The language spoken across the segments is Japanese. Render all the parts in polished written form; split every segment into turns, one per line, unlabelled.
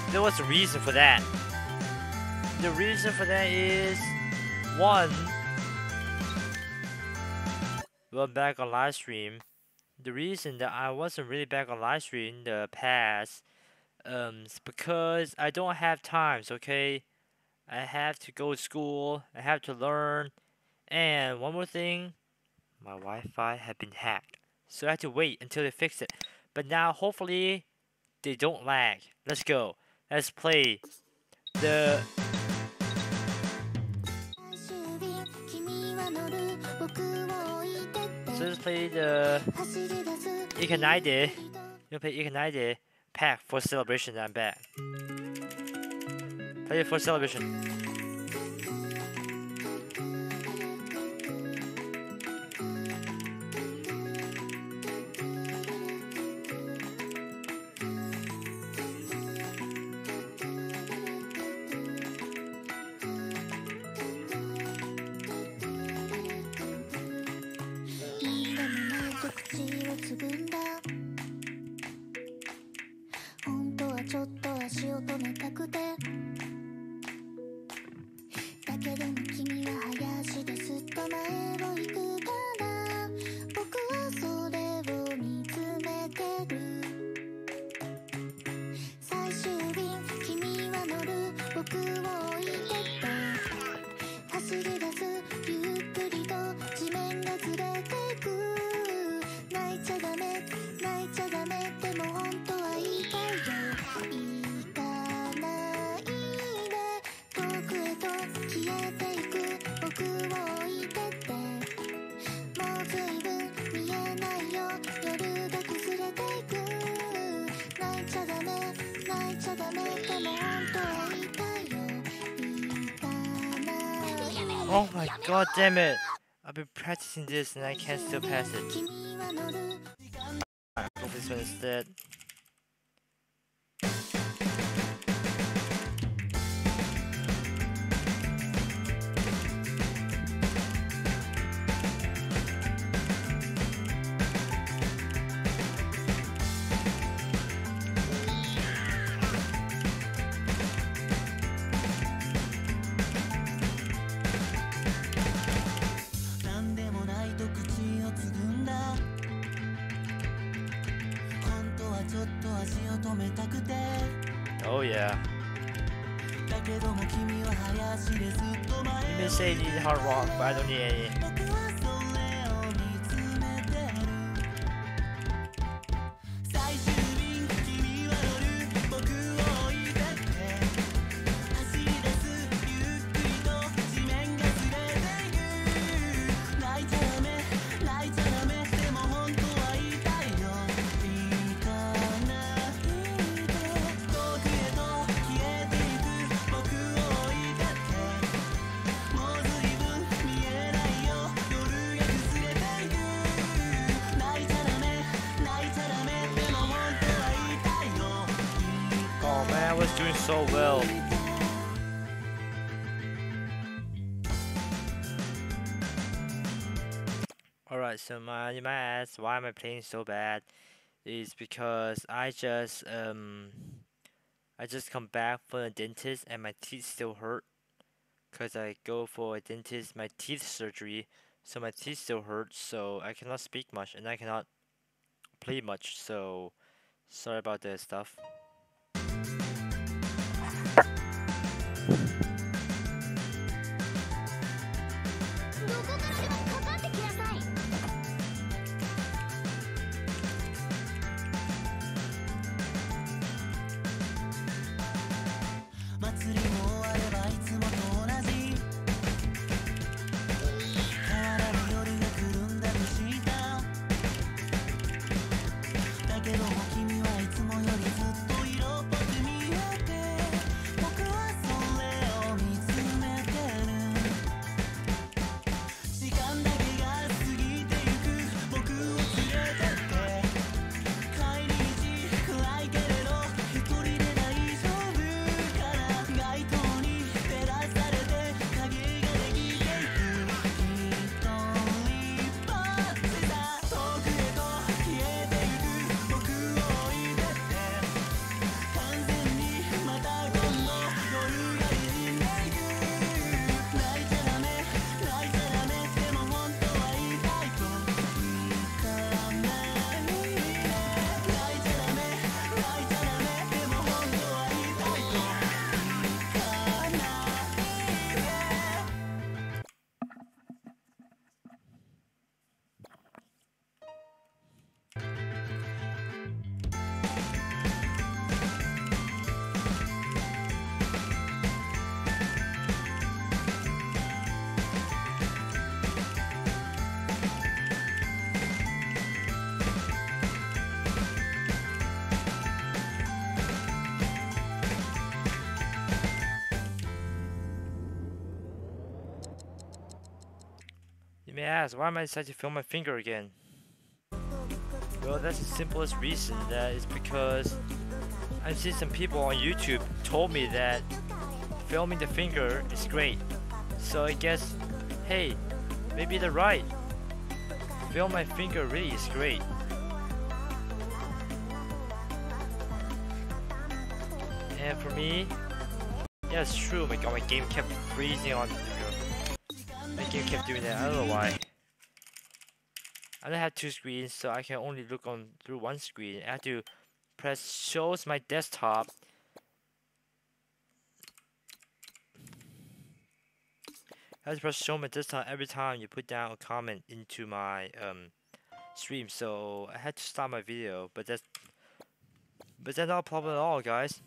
there was a reason for that. The reason for that is, one, well, back on live stream. The reason that I wasn't really back on live stream in the past, is because I don't have times. Okay, I have to go to school. I have to learn, and one more thing, my Wi-Fi had been hacked, so I had to wait until they fix it. But now, hopefully, they don't lag. Let's go. Let's play the. So let's play the Ikanide. You'll play Ikanide pack for celebration. I'm back. Play it for celebration. Oh my god damn it! I've been practicing this and I can't still pass it. Alright, go for this one instead. Oh yeah. You may say you need hard rock, but I don't need any. I was doing so well. Alright, so you might ask why am I playing so bad? Is because I just come back from the dentist and my teeth still hurt. Cause I go for a dentist, my teeth surgery, so my teeth still hurt, so I cannot speak much and I cannot play much, so sorry about that stuff. may ask, why am I deciding to film my finger again? Well, that's the simplest reason. That is because I've seen some people on YouTube told me that filming the finger is great. So I guess, hey, maybe they're right. Film my finger really is great. And for me, yeah, it's true. My god, my game kept freezing on. My game kept doing that. I don't know why. I don't have two screens, so I can only look on through one screen. I have to press shows my desktop. I have to press show my desktop every time you put down a comment into my stream. So I had to stop my video, but that's not a problem at all, guys.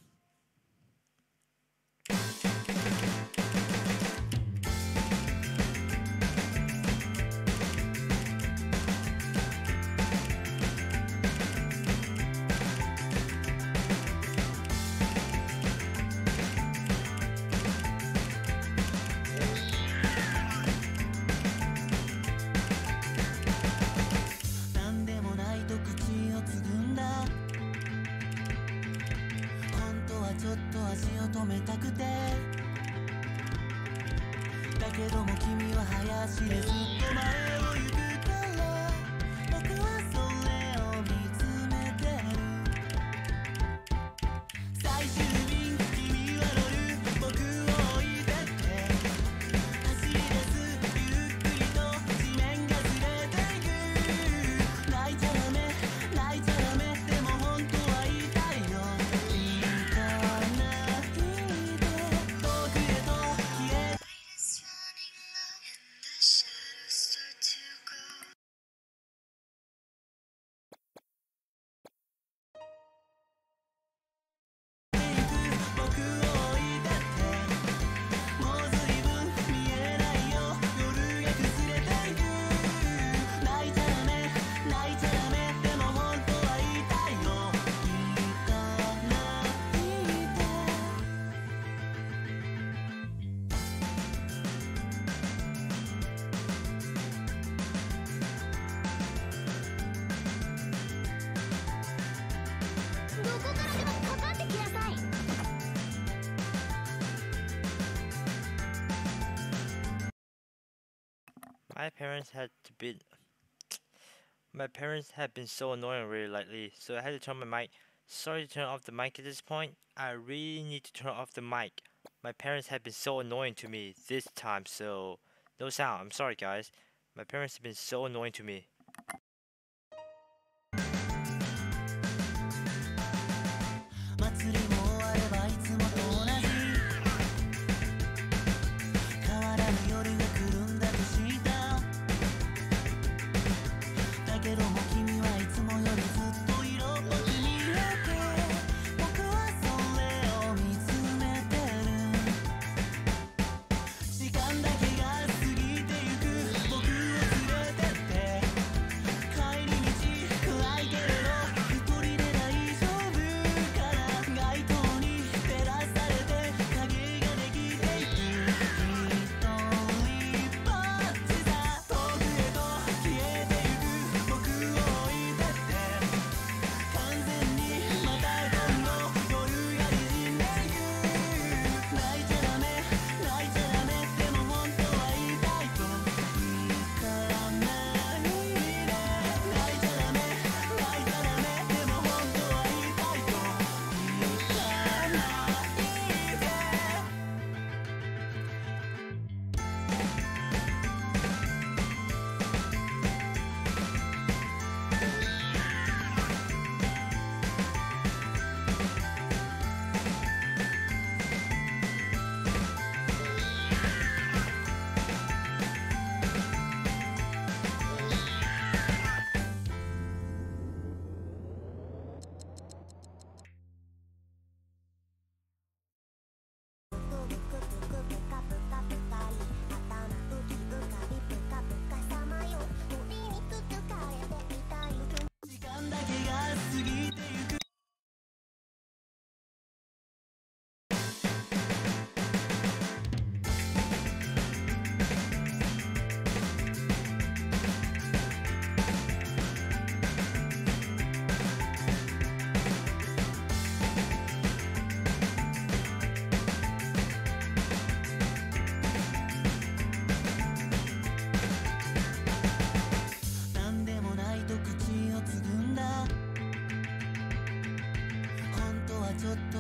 My parents have been so annoying really lately, so I had to turn my mic. Sorry to turn off the mic at this point. I really need to turn off the mic. My parents have been so annoying to me this time, so no sound. I'm sorry, guys. My parents have been so annoying to me.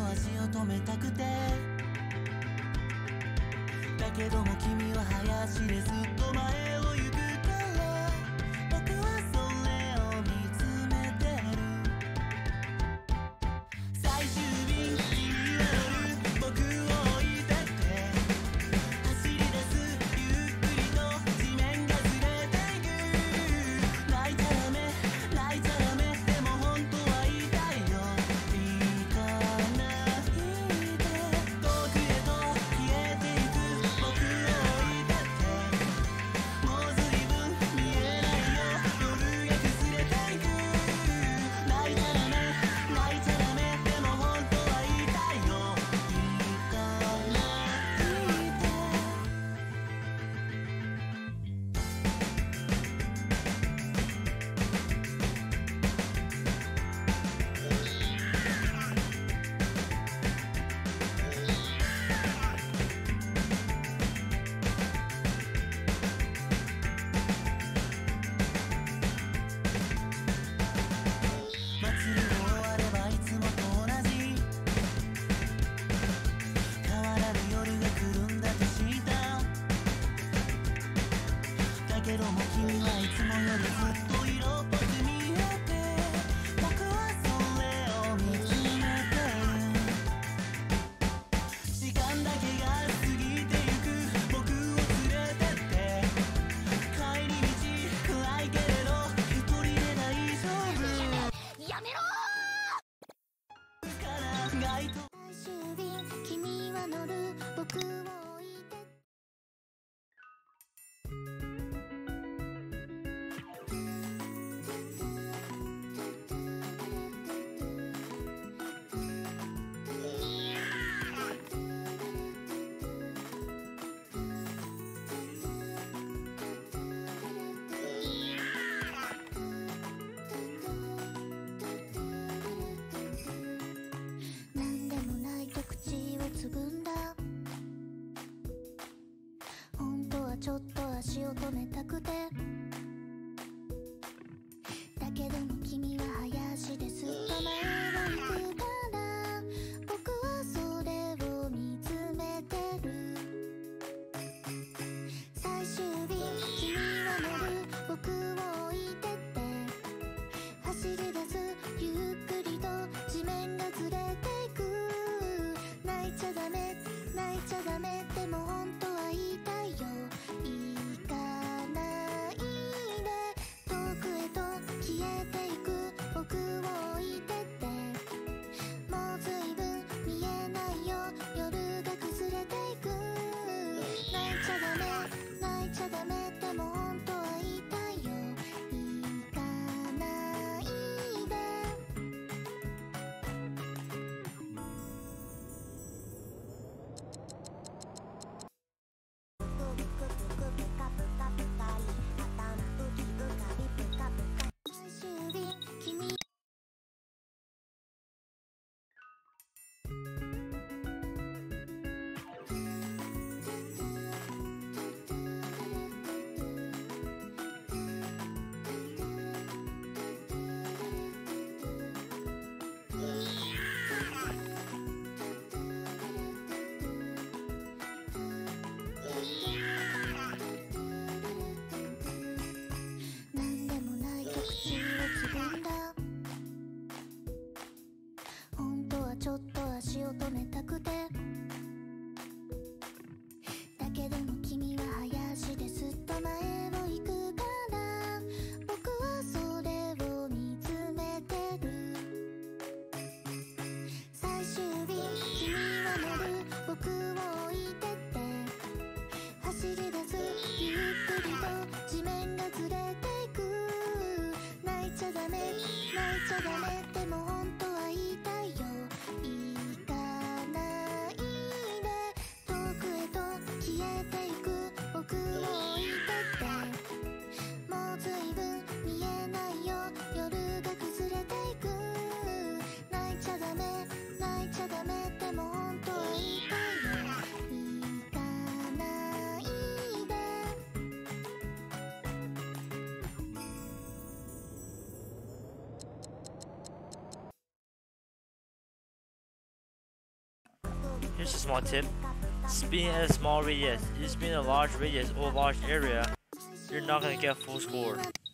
足を止めたくて、だけども君は早足でずっと前を行くから、僕はそれを見つめてる。最終便君は乗る、僕を置いてって走り出す、ゆっくりと地面がずれていく。泣いちゃダメ泣いちゃダメ、でも本当は言いたいよ。行かないで遠くへと消えていく僕を置いてって、もう随分見えないよ、夜が崩れていく。泣いちゃダメ泣いちゃダメ、でも本当は言いたいよ。行かないで。祭りが終わればいつもと同じ、変わらぬ夜が来るんだと知った。だけども君はいつもよりずっと色っぽく見えて、僕はそれを見つめてる。時間だけが過ぎてゆく僕を連れてって、帰り道暗いけれど一人で大丈夫
やめろ
から街灯。
最終便君は乗る、僕を置いてなんでもないと口をつぐんだ。本当はちょっと足を止めたくて、だけども君は早足ですっと前を行くから、僕はそれを見つめてる。最終便君は乗る、僕を置いてって走り出す、ゆっくりと地面がずれていく。泣いちゃダメ泣いちゃダメ、でも本当は言いたいよ。行かないで遠くへと消えていく僕を置いてって、もう随分見えないよ、夜が崩れていく。泣いちゃダメ泣いちゃダメ、でも本当は言いたいよ。行かないで。最終便君なんでもないと口をつぐんだ。本当はちょっと足を止めたくて、だけども君は早足ですっと前を行くから、僕はそれを見つめてる。最終便君は乗る、僕を置いてって走り出す、ゆっくりと地面がずれていく。泣いちゃダメ泣いちゃダメ、でも本当は言いたいよ。行かない
Here's a small tip. Spin at a small radius. If you spin a large radius or large area, you're not gonna get full score.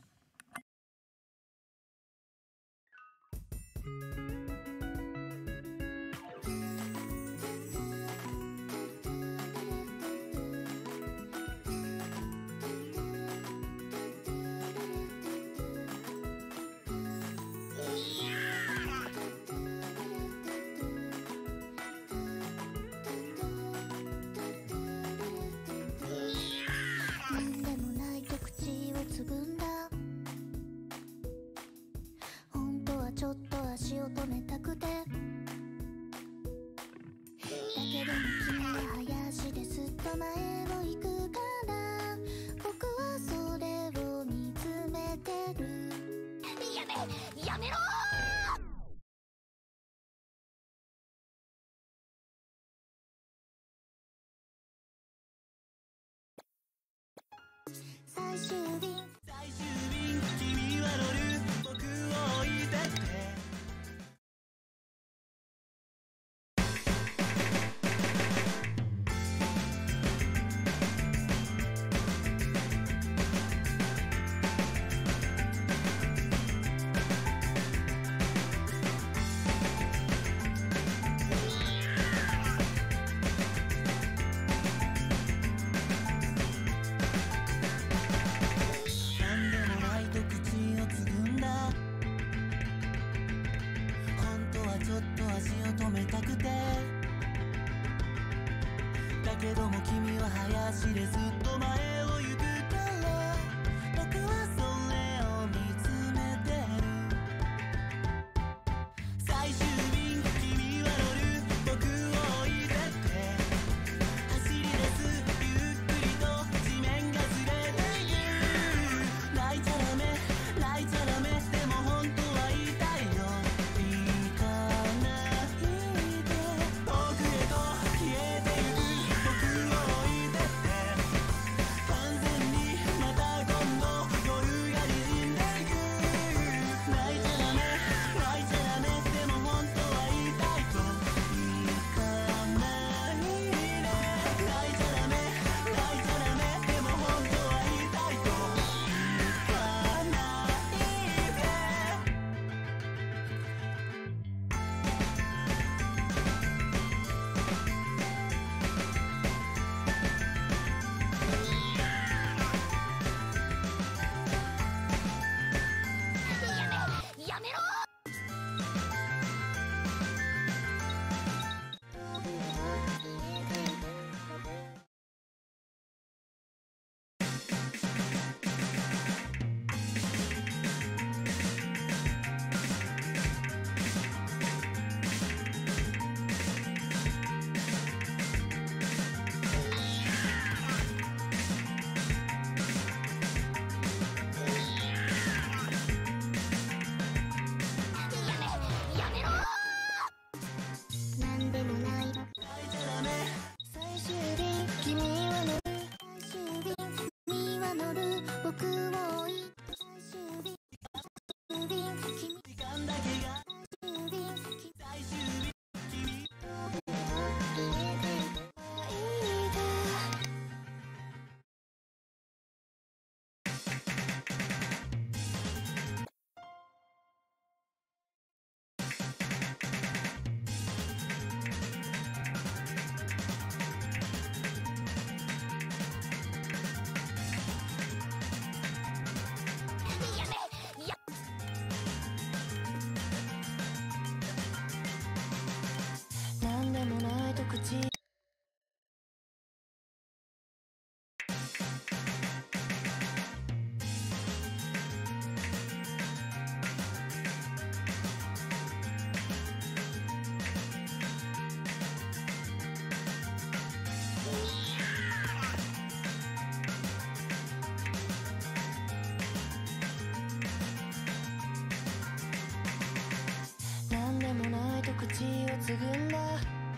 継ぐんだ。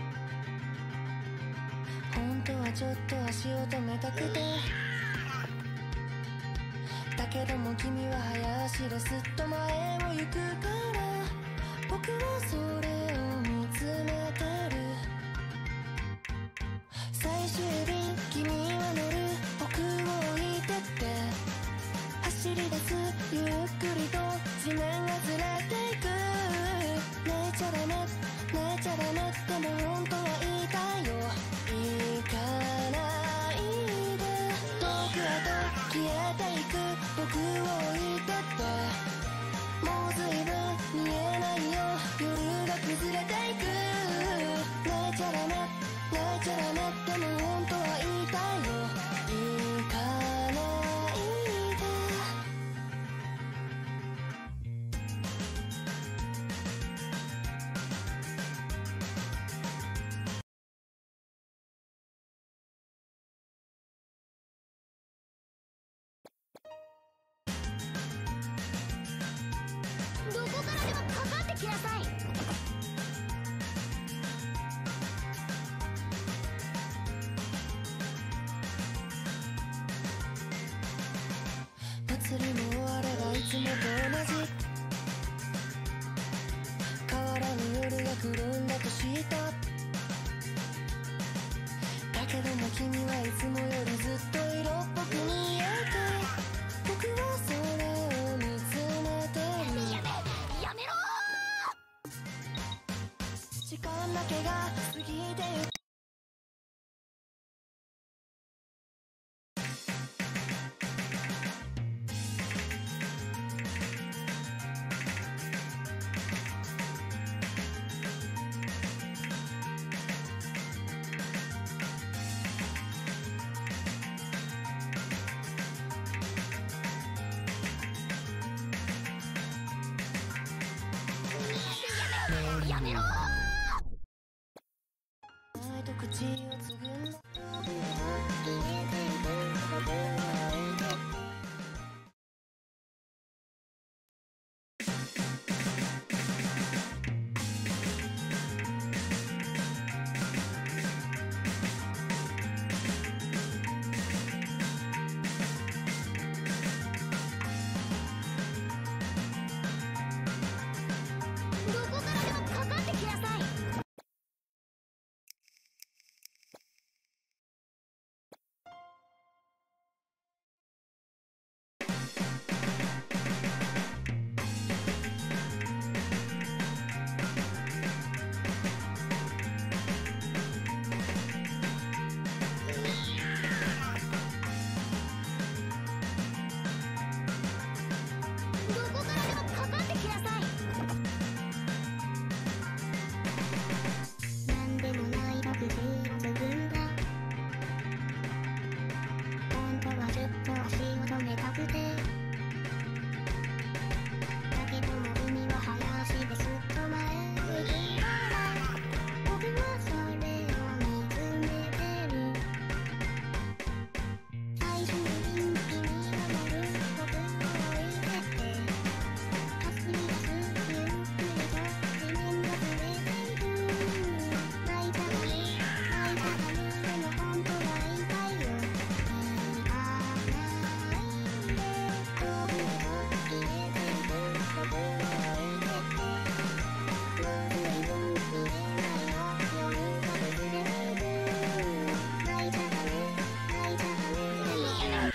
本当はちょっと足を止めたくて、だけども君は早足ですっと前を行くから、僕はそれを見つめてる。 きなさい。祭りもあればいつもと同じ、変わらぬ夜が来るんだと知った。だけども君はいつもよりずっと色っぽく見えて、僕はそれを見つめてる。やめろー。時間だけが過ぎてゆく。やめろー。口をつぐんだ。どこからでもかかってきなさい。どこからでもかかってきなさい。なんでもない僕自分だ。本当はずっと足を止めたくて、だけども君は早足ですっと前へ行くから、僕はそれを見つめてる。最終日に君が乗る僕を置いてって走り出す。ゆっくりと地面がずれていく。泣いたがる泣いたがる、でも本当は痛いよ。行かないで僕を消えていく。僕を置いてってもう随分見えないよ。夜が崩れていく。泣いたがる泣いたがる、でも僕を消えていく。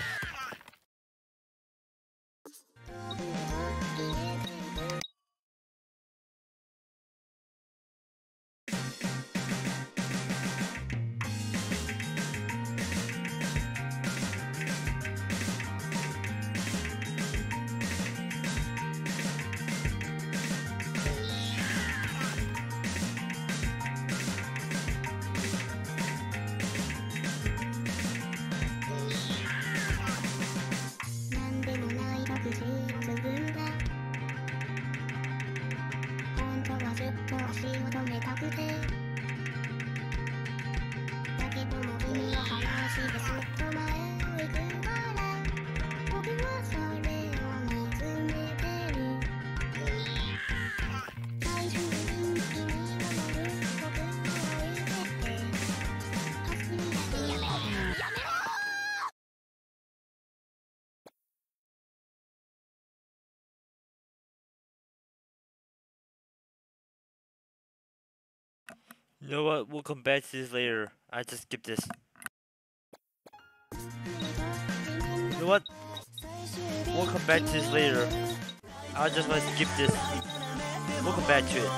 なんでもない僕自分だ。本当はずっと足を止めたくて、だけども君は早足ですっと前へ行くから、僕はそれを見つめてる。最終日に君が乗る僕を置いてって走り出す。やめろー。
You know what? We'll come back to this later. I just skip this. You know what? We'll come back to this later. I just want to skip this. We'll come back to it.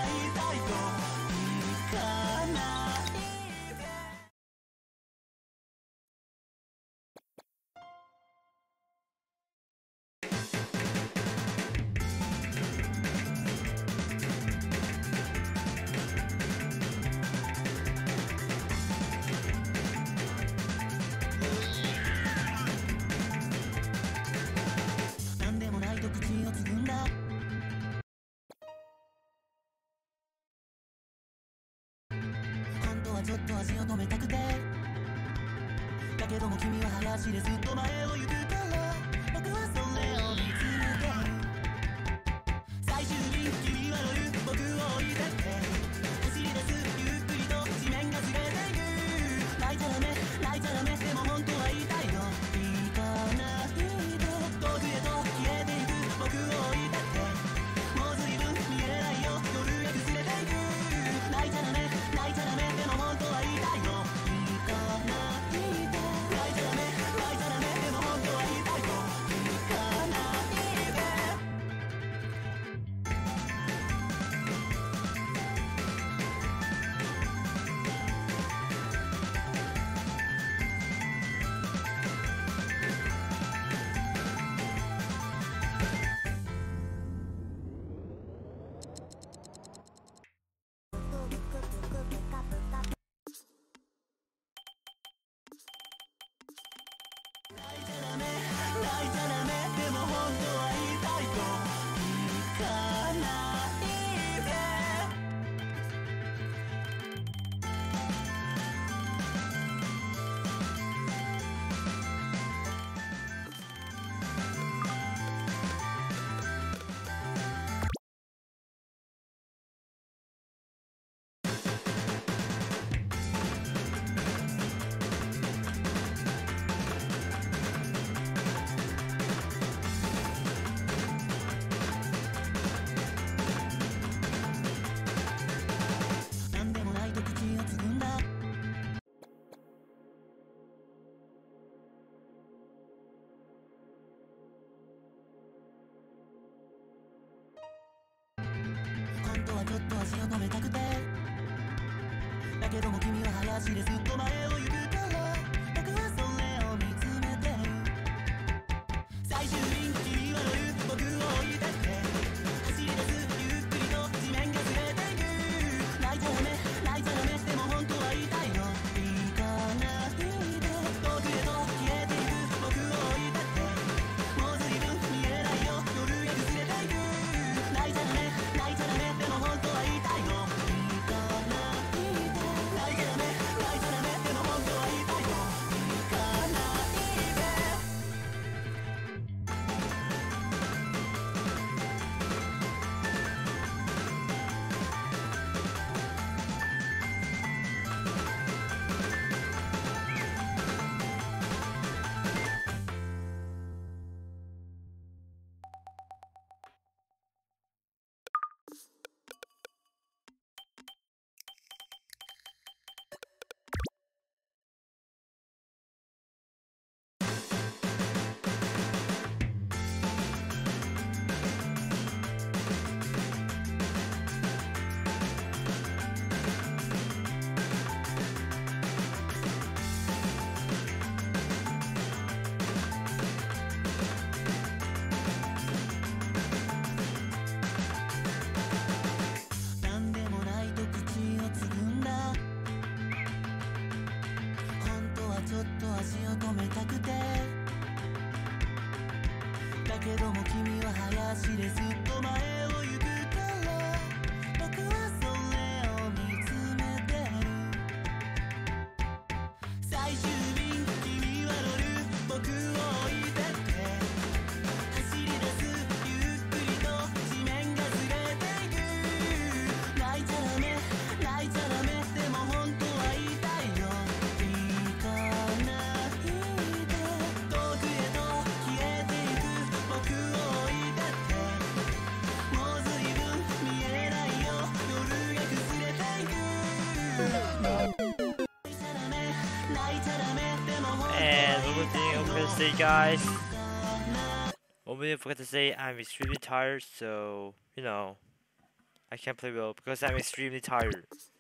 けども君は林ですっと前を行くから僕はそれを見つめてる最終便君は乗る僕を追い立って走り出すゆっくりと地面がずれていく泣いちゃダメ泣いちゃダメでも本当は言いたいよ行かないで遠くへと消えていく僕を追い立ってもう随分見えないよ夜へ崩れていく泣いちゃダメ泣いちゃダメでも本当は言いたいよ行かないで泣いちゃダメ泣いちゃダメでも本当は言いたいよ行かないでなんでもないと口をつぐんだ本当はちょっと足を止めたくてだけども君は林でずっと前を行くから僕はそれを見つめてる最終便君は乗る僕を追い立って走り出すゆっくりと地面がずれていく泣いちゃダメ泣いちゃダメでも本当は言いたいよ行かないで遠くへと消えていく僕を追い立ってもう随分見えないよ夜が崩れていく泣いちゃダメ泣いちゃダメでも本当は
And
言
one more
い
thing
たい
I'm
よ
gonna say, guys. One more thing I forgot to say, I'm extremely tired, so you know, I can't play well because I'm extremely tired.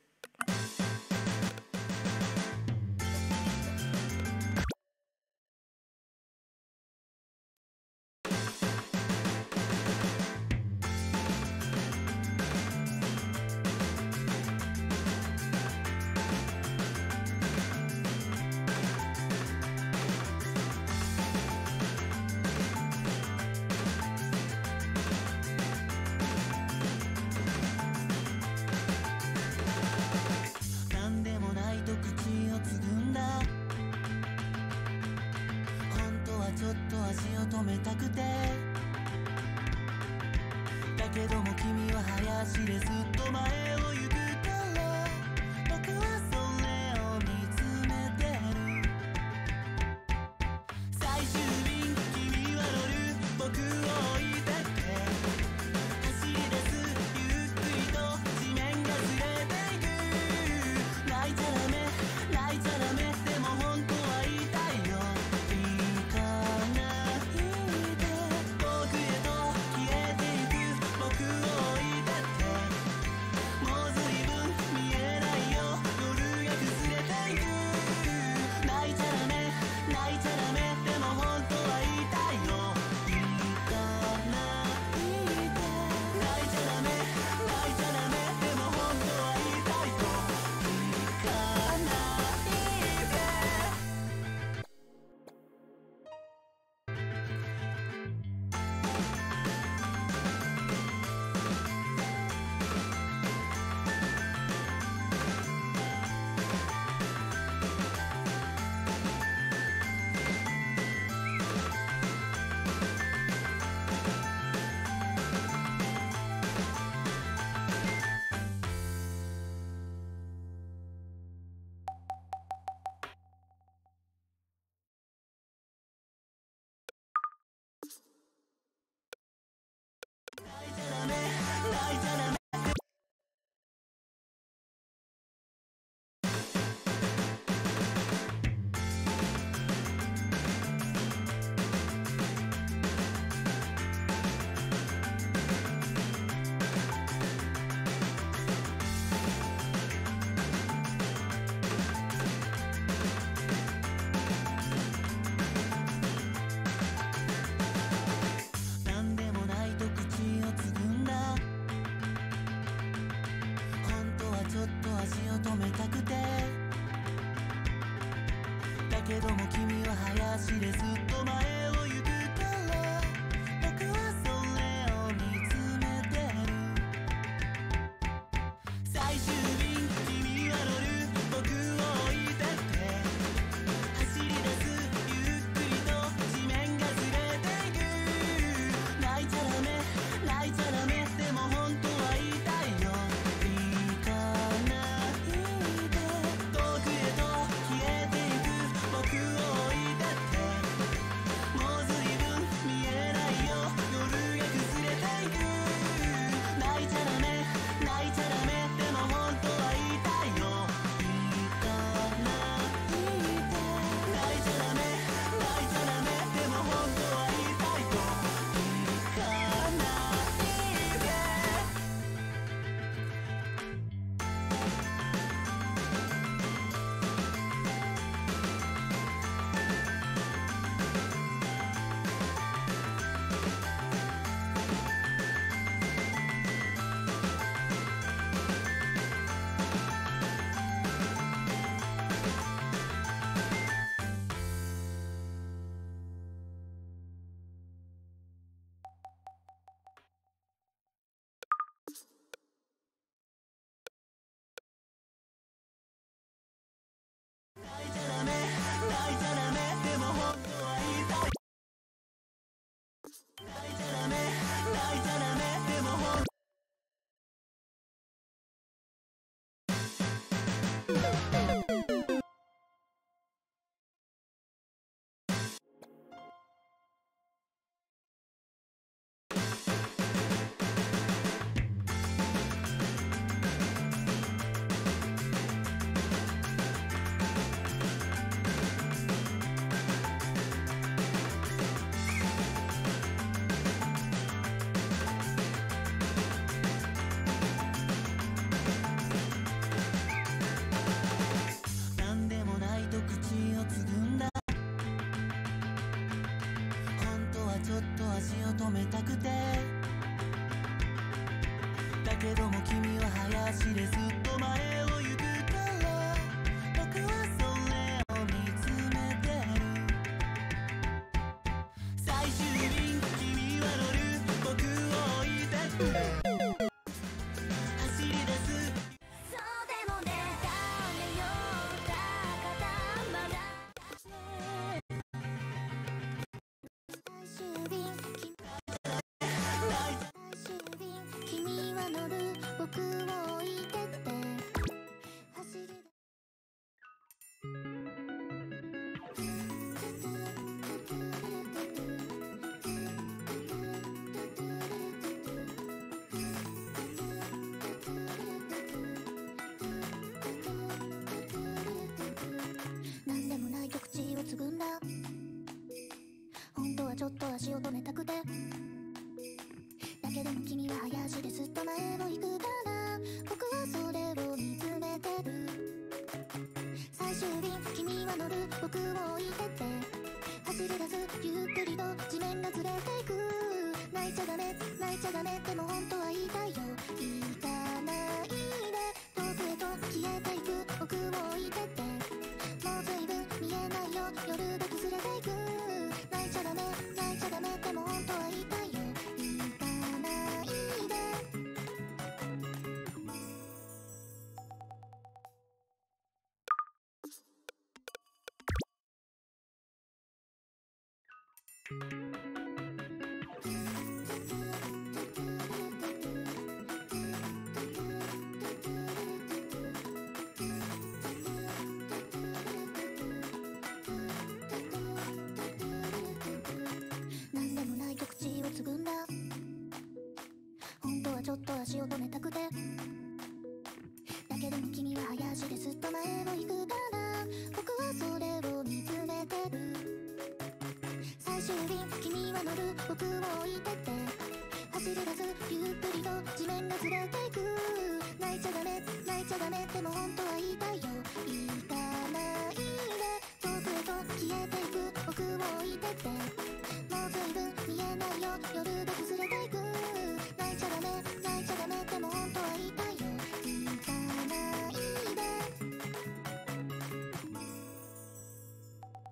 なんでもないと口をつぐんだ本当はちょっと足を止めたくてだけども君は林でずっと前を行くから僕はそれを見つめてる最終便君は乗る僕を追い立って走り出すゆっくりと地面がずれていく泣いちゃダメ泣いちゃダメでも本当は言いたいよ行かないで遠くへと消えていく僕を追い立ってもけども君は早足ですっと前を行くから僕はそれを見つめてる最終便君は乗る僕を置いてって走り出すゆっくりと地面がずれていく泣いちゃダメ泣いちゃダメでも本当は言いたいよ行かないで遠くへと消えてゆく僕を置いてってもう随分見えないよ夜が崩れていく泣いちゃダメ泣いちゃダメでも本当は言いたいよ行かないで泣いちゃダメ泣いちゃダメでも本当は言いたいよ行かないで泣いちゃダメ泣いちゃダメでも本当は言いたい泣いちゃダメ泣いちゃダメでも本当なんでもないと口をつぐんだ本当はちょっと足を止めたくてだけども君は早足ですっと前を行くから僕はそれを見つめてる最終便君は乗る僕を置いてって走り出す
そうでもねダメよだからまだ最終便君は乗る僕を置いてって走りなんでもないと口をつぐんだ本当はちょっと足を止めたくてだけども君は早足ですっと前を行くから僕はそれを見つめてる最終便君は乗る僕を置いてって走り出すゆっくりと地面がずれていく泣いちゃダメ泣いちゃダメでも本当は言いたいよ行かないで遠くへと消えていく僕を置いてってもう随分見えないよ夜が崩れていく泣いちゃダメ泣いちゃダメでも本当は言いたいよ行かないでなんでもないと口をつぐんだ本当はちょっと足を止めたくてだけども君は早足ですっと前を行くから僕はそれを見つめてる最終便君は乗る僕を置いてって走り出すゆっくりと地面がずれていく泣いちゃダメ泣いちゃダメでも本当は言いたいよ行かないで遠くへと消えていく僕を置いてってもう随分見えないよ夜が崩れていく泣いちゃダメ泣いちゃダメでも本当は言いたいよ行かないで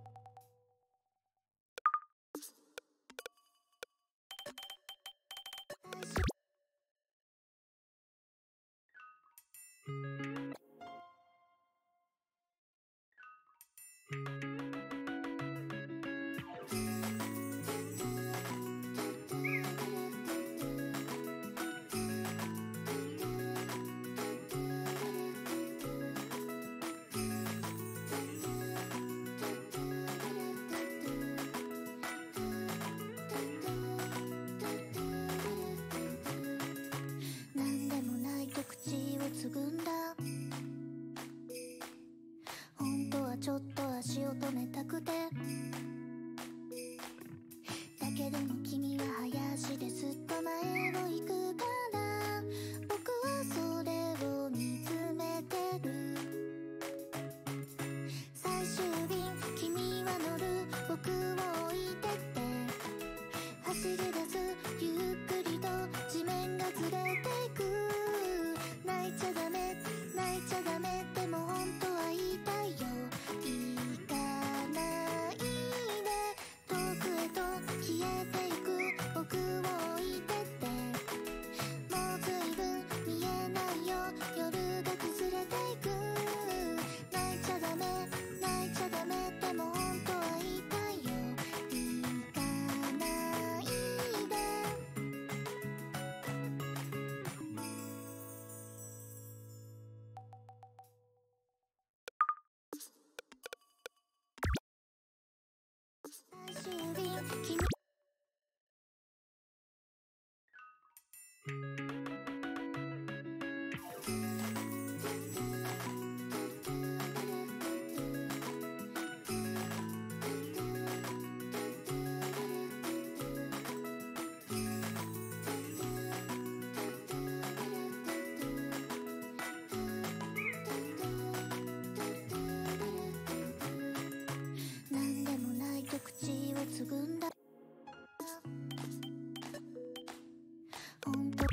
を止めたくてだけども君は林ですっと前を行くから僕はそれを見つめてる最終便君は乗る僕を置いてって走り出すゆっくりと地面がずれていく泣いちゃダメ泣いちゃダメでも本当は言いたいよ行かないで遠くへと消えていく僕を置いてってもう随分見えないよ夜が崩れていく泣いちゃダメ泣いちゃダメでも本当は言いたいよ行かないで最終便君なんでもないと口をつぐんだ本当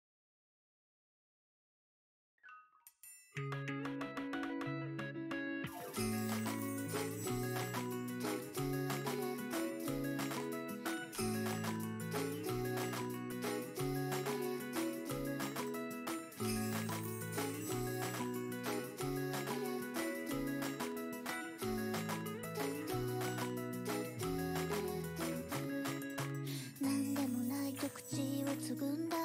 なんでもないと口をつぐんだ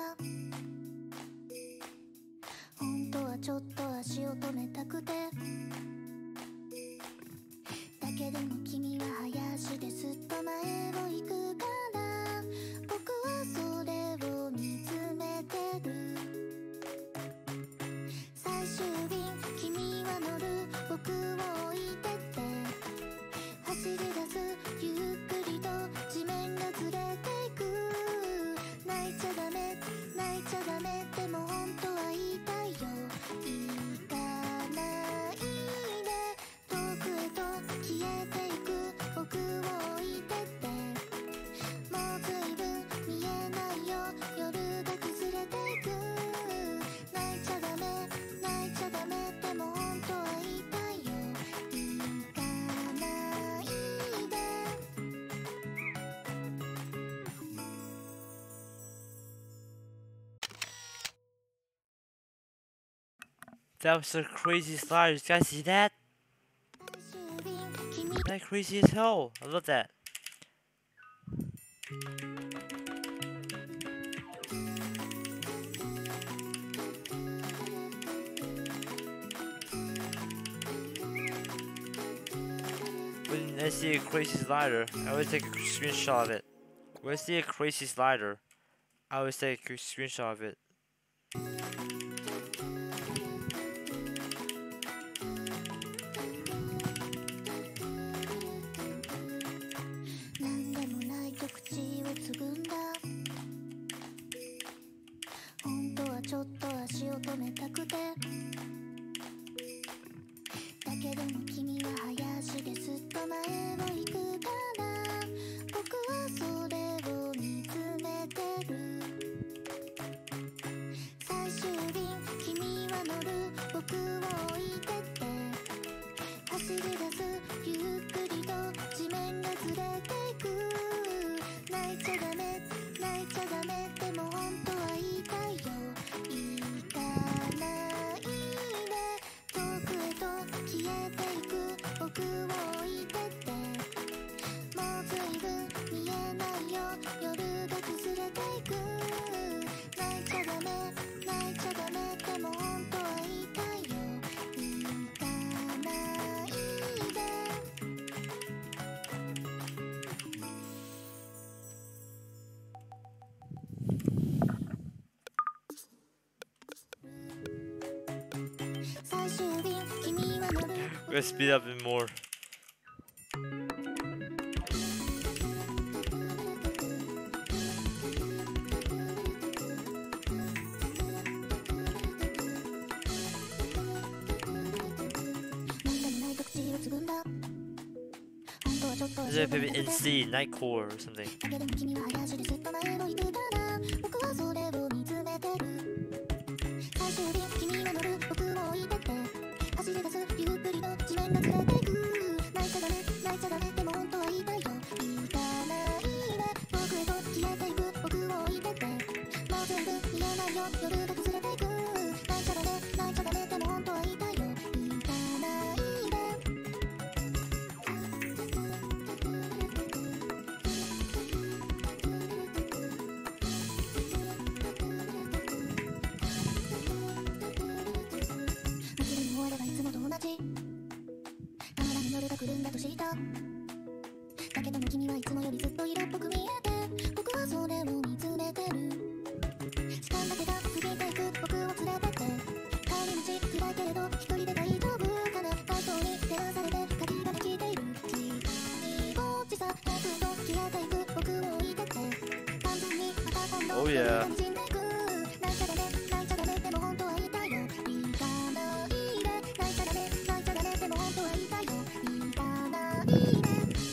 本当はちょっと足を止めたくてだけども君は林ですっと前を行くから僕はそれを見つめてる最終便君は乗る僕を置いてって走り出すゆっくりと地面がずれていく泣いちゃダメ泣いちゃダメでも本当は言いたいよ行かないで遠くへと消えていく僕を置いてってもう随分見えないよ夜が崩れていく泣いちゃダメ泣いちゃダメでも本当は言いたいよ行かないで
That was a crazy slide. You guys see that?
最終便君
That crazy as hell. I love that. When I see a crazy slider, I always take a screenshot of it. When I see a crazy slider, I always take a screenshot of it.
なんでもないと口をつぐんだ本当はちょっと足を止めたくてだけども君は林ですっと前を行くから僕はそれを見つめてる最終便君は乗る僕を置いてって走り出すゆっくりと地面がずれていく泣いちゃダメ泣いちゃダメでも本当は言いたいよ行かないで遠くへと消えていく僕を置いてってもう随分見えないよ夜が崩れていく泣いちゃダメ泣いちゃダメでも本当は言いたいよ行かないで 最終便君は乗る
We're gonna speed up even more. Is it maybe NC, Nightcore or something?
だけども君は怪しいずっと前を行くから僕はそれを見つめてる最終日君は乗る僕を置いてって走り出すゆっくりと地面がずれていく泣いちゃダメ泣いちゃダメでも本当は言いたいよ行かないで遠くへと消えていく僕を置いてってもう全部見えないよ夜が崩れていく泣いちゃダメ泣いちゃダメでも本当は言いたいよ行かないで カメラに夜が来るんだと知っただけども君はいつもよりずっと色っぽく見えて僕はそれを見つめてる時間だけが過ぎていく僕を連れてって帰り道暗いけれど一人で大丈夫かな街灯に照らされて鍵ができている時間にぼっちさ遠くへと消えていく僕を置いてって完全にまた今度
Oh yeah.
馴染んでいく泣いちゃダメ泣いちゃダメでも本当は言いたいよ行かないで泣いちゃダメ泣いちゃダメでも本当は言いたいよ行かないで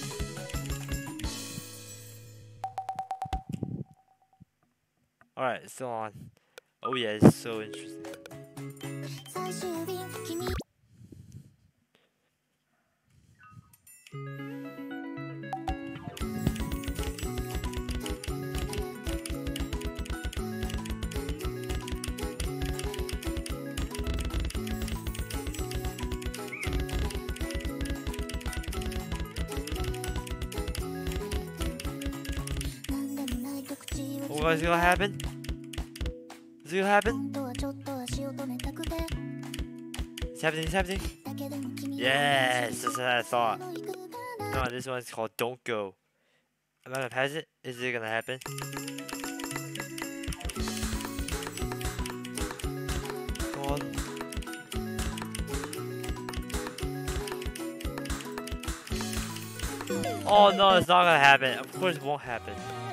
Alright, still on. Oh yeah, it's so interesting.
最終便君
What's gonna happen? Is it gonna happen?
本当はちょっと足を止めたくて
It's happening, it's happening.
だけでも君
Yes, that's what I thought.
行くから
No, this one's called Don't Go. Am I gonna pass it? Is it gonna happen? Come on. Oh no, it's not gonna happen. Of course it won't happen.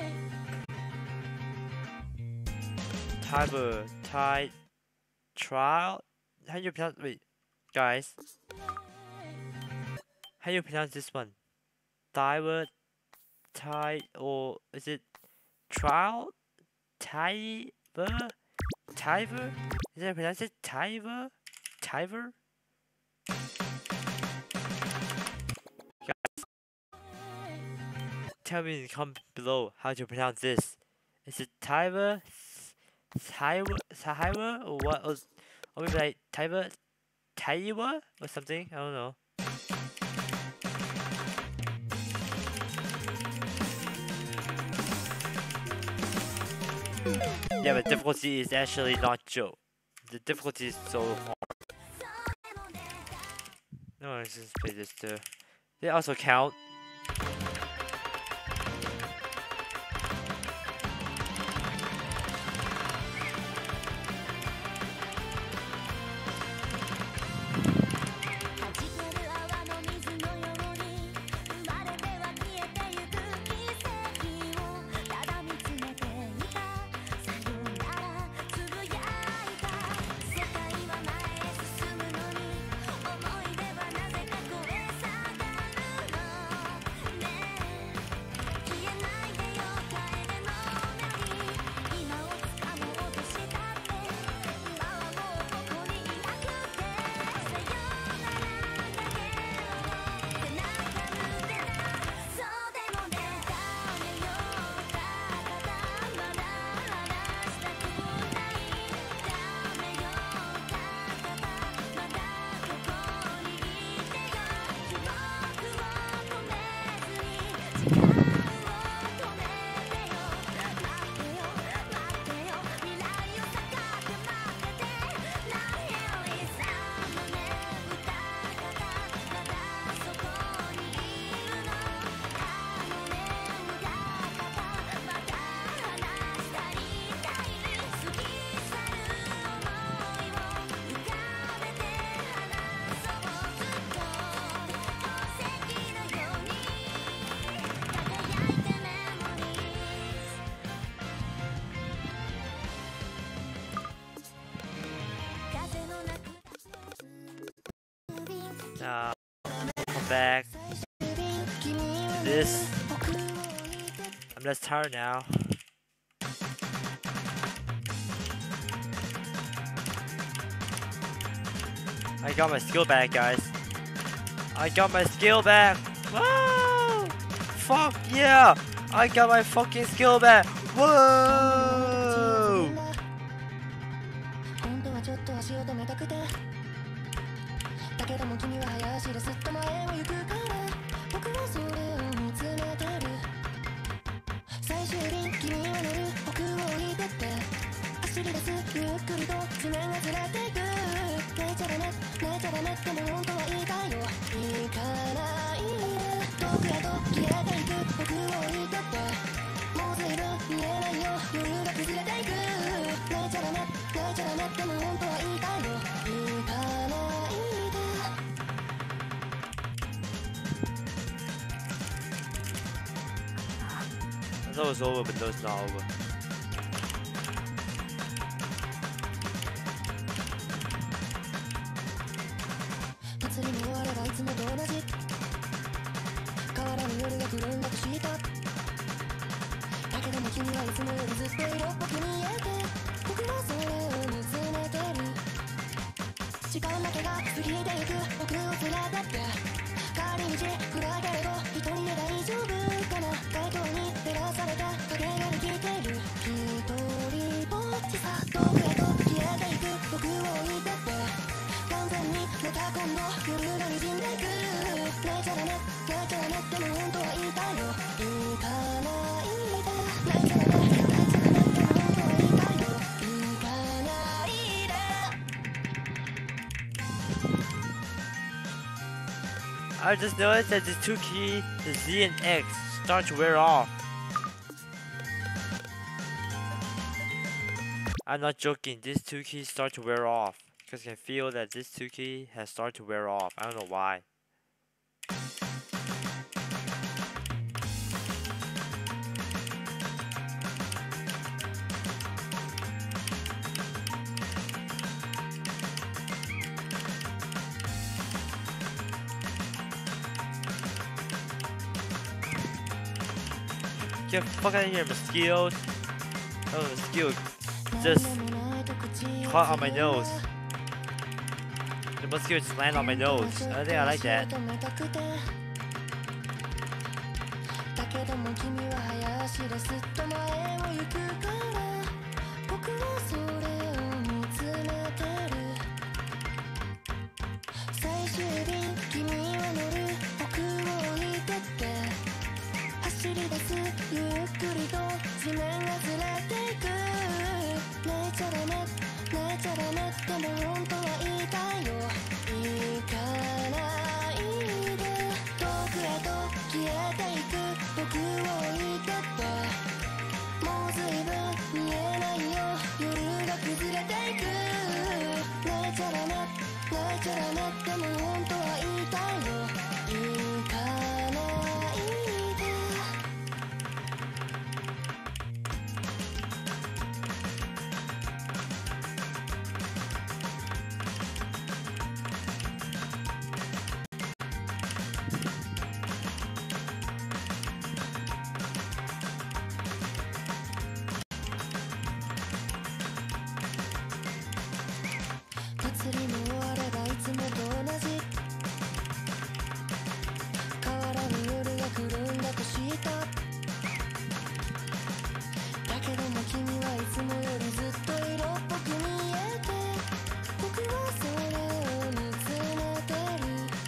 Trial? How do you pronounce? Wait, guys. How do you pronounce this one? Or is it trial? Tiver? Is that pronounced it? Tiver? Tell me in the comments below how to pronounce this. Is it Tiver? Sahiwa? Or what? Or maybe like Tiver? Taiwa? Or something? I don't know. Yeah, but difficulty is actually not Joe. The difficulty is so hard. No, let's just play this too. They also count. Come back. this. I'm less tired now. I got my skill back, guys. I got my skill back. Whoa! Fuck yeah! I got my fucking skill back. Whoa!
本当はちょっと足を止めたくてだけども君は早足ですっと前を行くから僕はそれを見つめてる最終便君は乗る僕を置いてって走り出すゆっくりと地面がずれていく泣いちゃダメ泣いちゃダメっても本当は言いたいよ行かないで遠くへと消えていく僕を置いてってもう随分見えないよ余裕が崩れていく泣いちゃダメ泣いちゃダメっても本当は言いたいよ行かないで
I thought it was over, but no, it's not over.
祭りの終わりがいつもと同じ変わらぬ夜が来るんだと知っただけども君はいつもよりずっと色っぽく見えて僕はそれを見つめてる時間だけが過ぎてゆく僕を連れてって帰り道暗いけれど一人で大丈夫かな街灯に照らされた影ができている一人ぼっちさ遠くへと消えていく僕を置いてって完全にまた今度夜が滲んでいく泣いちゃダメ泣いちゃダメっても本当は言いたいよ行かないで泣いちゃダメ泣いちゃダメっても本当は言いたいよ行かないで
I just noticed that these two keys, the Z and X, start to wear off. I'm not joking, these two keys start to wear off. Because I can feel that this two key has started to wear off. I don't know why. Get the fuck out of here, mosquitoes. Oh, mosquito just caught on my nose. The mosquito just landed on my nose. I think I like that.
だけども君は早足ですっと前を行くから僕はそれを見つめてる最終便君は乗る僕を置いてって走り出すゆっくりと地面がずれていく泣いちゃダメ泣いちゃダメっても本当は言いたいよ行かないで遠くへと消えていく僕を置いてってもう随分見えないよ夜が崩れていく泣いちゃダメ泣いちゃダメっても本当は言いたいよ行かないで 祭りの終わればいつもと同じ変わらぬ夜が来るんだと知っただけども君はいつもよりずっと色っぽく見えて僕はそれを見つめてる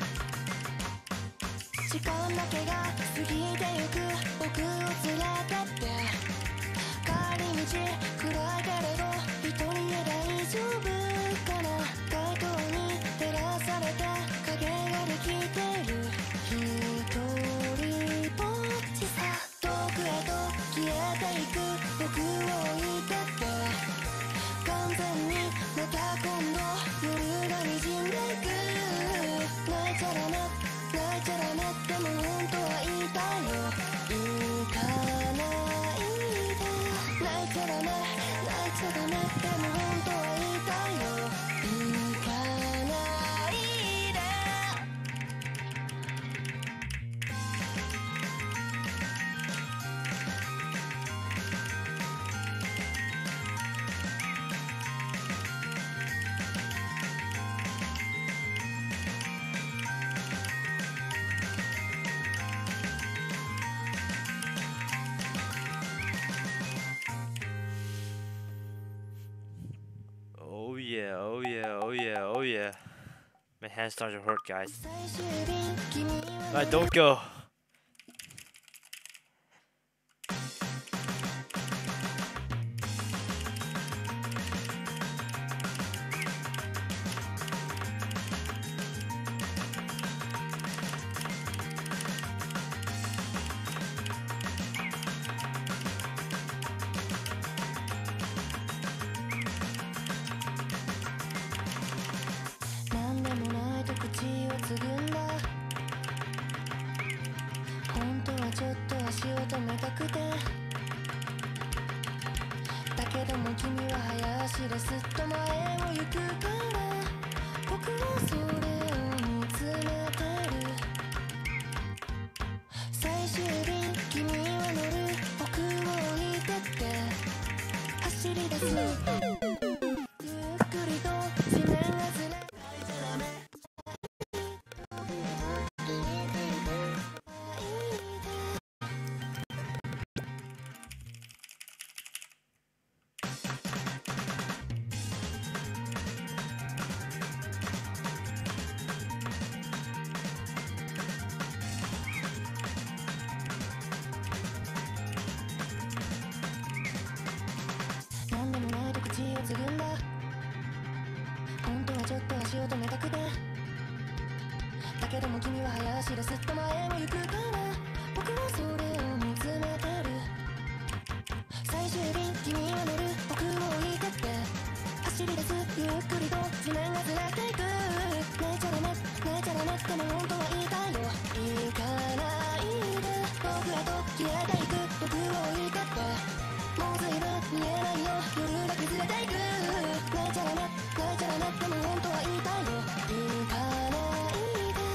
時間だけが過ぎてゆく僕を連れてって帰り道暗いけれど一人で大丈夫かな街灯に照らされた影ができてる一人ぼっちさ遠くへと消えていく僕を置いてって完全にまた今度夜が滲んでいく泣いちゃダメ泣いちゃダメっても本当は言いたいよ行かないで泣いちゃダメ泣いちゃダメっても本当は言いたいよ行かないで
yeah, oh yeah, oh yeah, oh yeah. My hands start to hurt, guys.
最終便君は
Alright, don't go.
なんでもないと口をつぐんだ本当はちょっと足を止めたくてだけども君は早足ですっと前を行くから僕はそれを見つめてる最終便君は乗る僕を置いてって走り出すゆっくりと地面がずれなんでもないと口をつぐんだ本当はちょっと足を止めたくてだけども君は早足ですっと前を行くから僕はそれを見つめてる最終便君は乗る僕を置いてって走り出すゆっくりと地面がずれていく泣いちゃダメ泣いちゃダメでも本当は言いたいよ行かないで僕らと消えていく僕を置いてってもうずいぶん見えないよ夜が崩れていく泣いちゃダメ泣いちゃダメでも本当は言いたいよ行かないで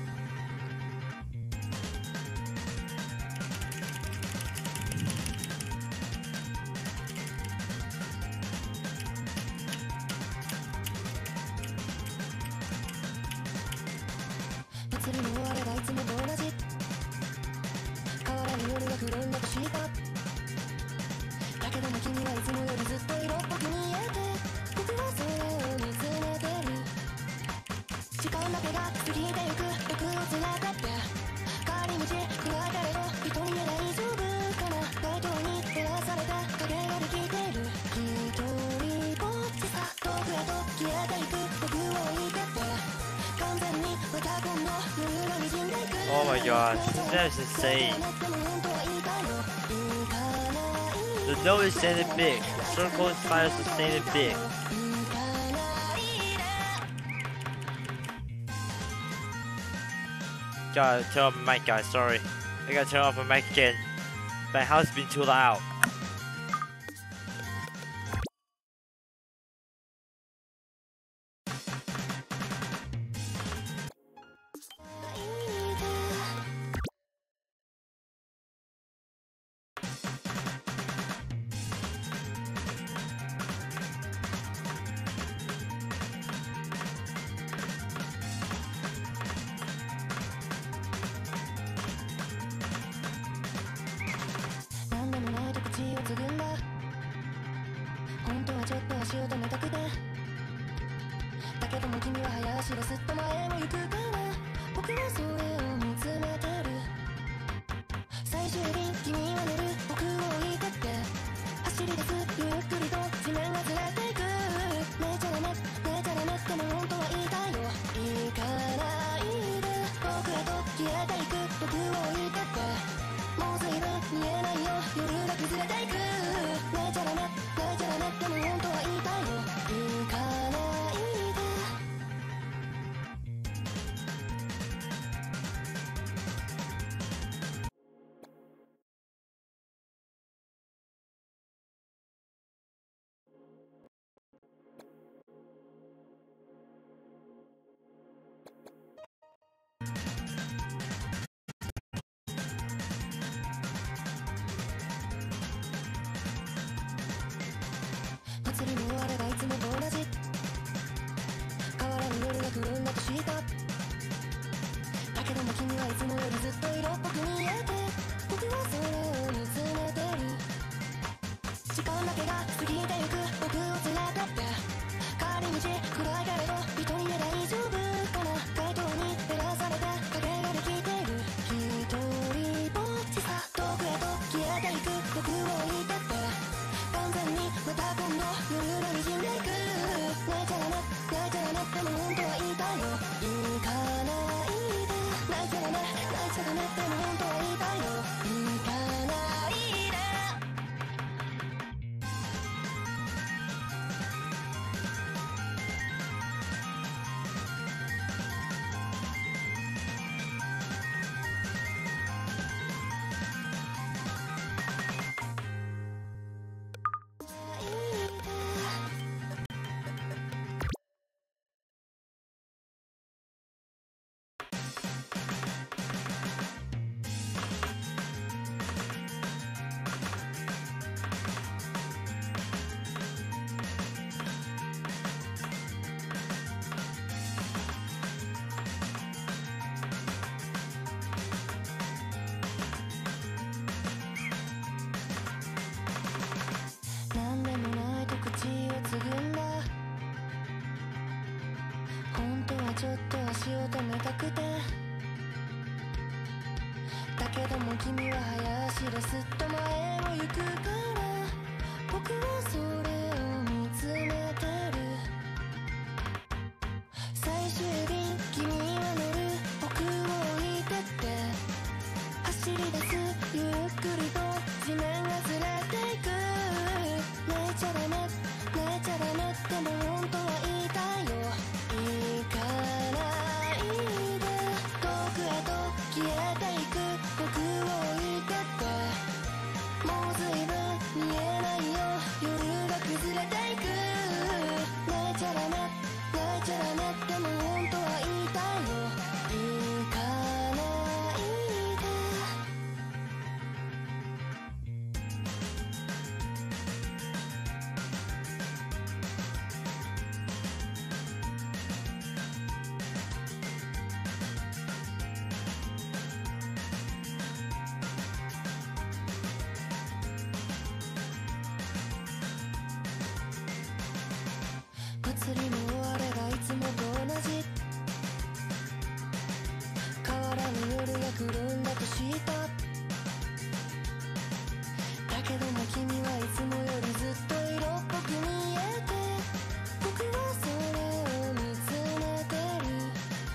祭りの終わりがいつもと同じ変わらぬ夜が来るんだと知っただけども君はいつもよりずっと色っぽく見えて僕はそれを見つめてる時間だけが過ぎてゆく僕をつながって帰り道暗いけれど人には大丈夫かな街灯に照らされた影ができている一人ぼっちさ遠くへと消えていく僕を置いてって完全にまた今度夜が滲んでいく
Oh my god, that's insane. The note is standing big. The circle and spiders are standing big. Gotta turn off my mic, guys. Sorry. I gotta turn off my mic again. My house has been too loud.
けども君は早足ですっと前を行くから僕はそれを見つめてる。最終便君は乗る僕を置いてって走り出すゆっくりと地面がずれていく。泣いちゃダメ泣いちゃダメっても本当は言いたいよ。行かないで遠くへと消えていく僕を置いてってもう随分見えないよ夜が崩れていく。泣いちゃダメ泣いちゃダメっても本当は言いたいよ。行かないで祭りの終われがいつもと同じ変わらぬ夜が来るんだと知った。だけども君はいつもよりずっと色っぽく見えて僕はそれを見つめてる。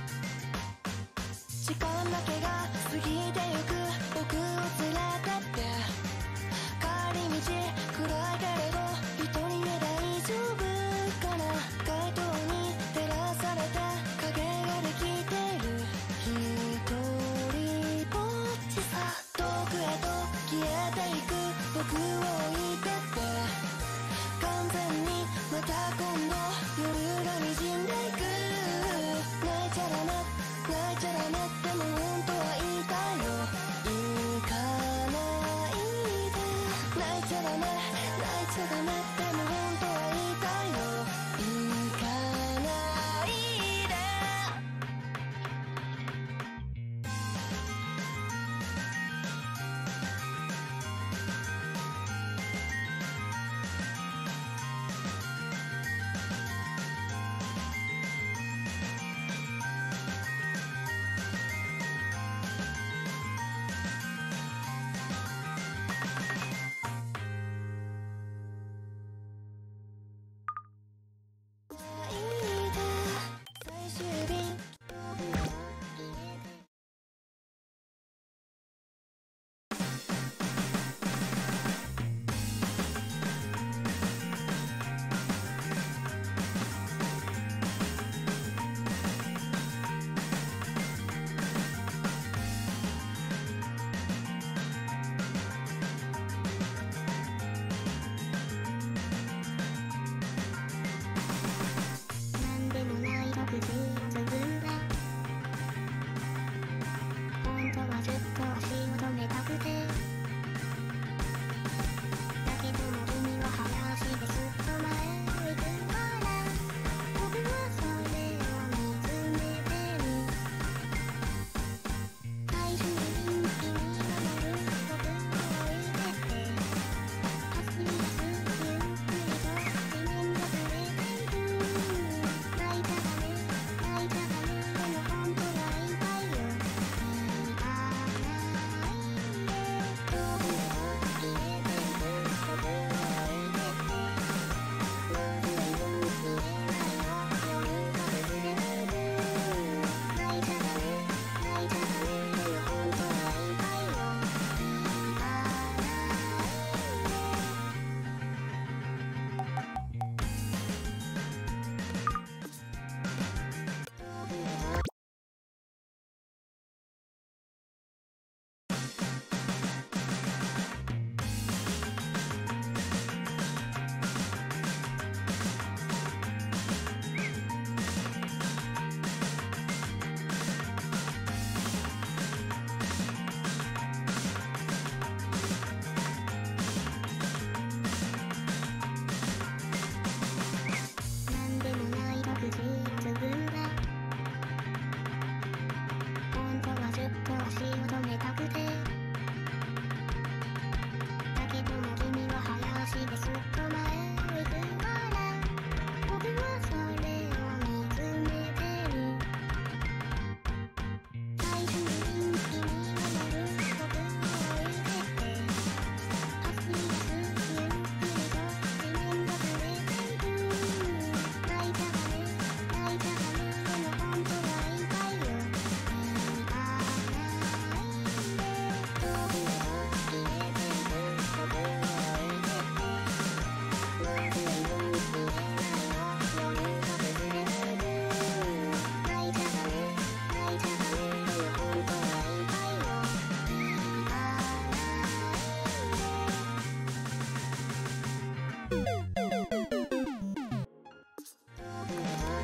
時間だけが過ぎてゆく僕を連れてって帰り道暗いけれど一人で大丈夫かな。街灯に照らされて影ができている一人ぼっちさ。遠くへと消えていく僕を置いてって完全にまた今度夜が滲んでいく。泣いちゃダメ泣いちゃダメっても本当は言いたいよ。行かないで泣いちゃダメ泣いちゃダメっても本当は言いたいよ。行かないで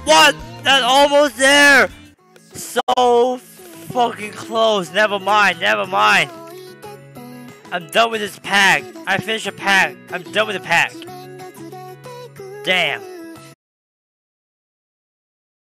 What? That's almost there! So fucking close. Never mind, never mind. I'm done with this pack. I finished a pack. I'm done with the pack. Damn.